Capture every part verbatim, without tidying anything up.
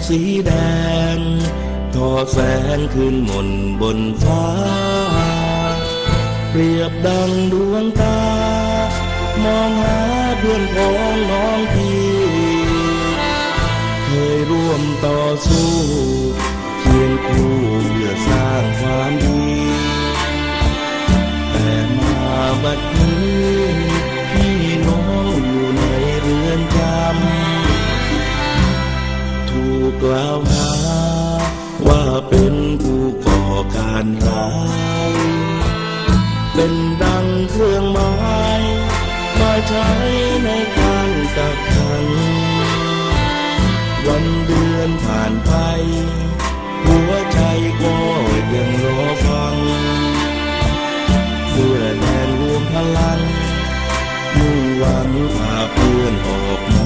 สีแดงทอแสงขึ้นมนบนฟ้าเปรียบดังดวงตามองหาเพื่อนพ้องน้องพี่เคยร่วมต่อสู้เคียงคู่เพื่อสร้างความดีแต่มาบัดนี้พี่น้องอยู่ในเรือนจำถูกกล่าวหาว่าเป็นผู้ก่อการร้ายเป็นดังเครื่องหมายมาใช้ในการกักขังวันเดือนผ่านไปหัวใจก็ยังรอฟังเพื่อแดนรวมพลังมุ่งหวังพาเพื่อนออกมา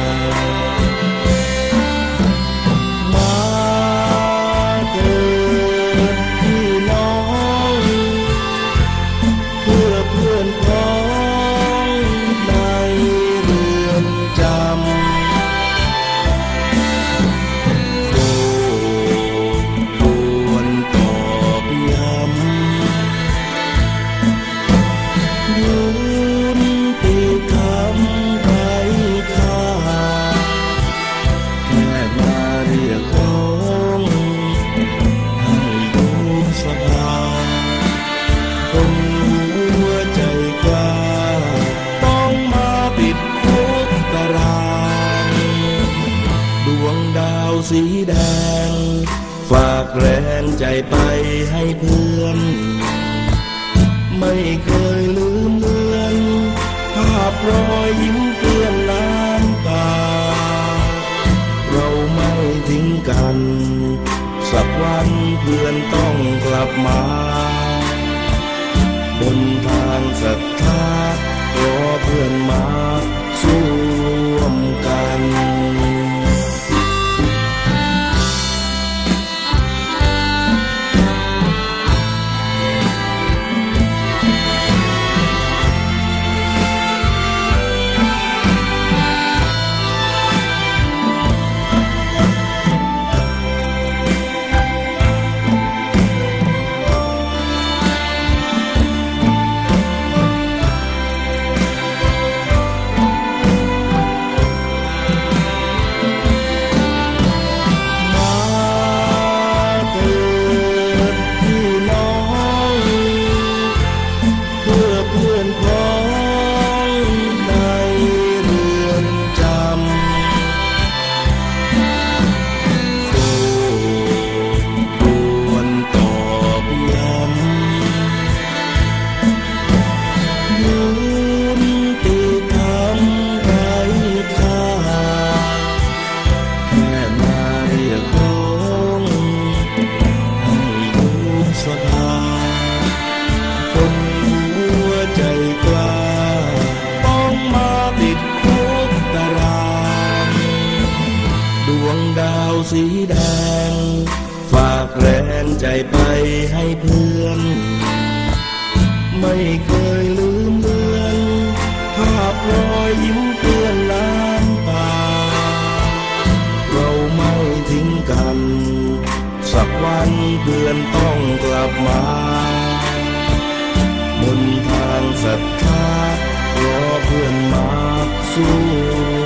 มาเถิดพี่น้องเพื่อเพื่อนพ้องในเรือนจำสีแดงฝากแรงใจไปให้เพื่อนไม่เคยลืมเลือนภาพรอยยิ้มเปื้อนน้ำตาเราไม่ทิ้งกันสักวันเพื่อนต้องกลับมาบนทางศรัทธารอเพื่อนมาสู้ร่วมกันสีแดงฝากแรงใจไปให้เพื่อนไม่เคยลืมเลือนภาพรอยยิ้มเปื้อนน้ำตาเราไม่ทิ้งกันสักวันเพื่อนต้องกลับมาบนทางศรัทธารอเพื่อนมาสู้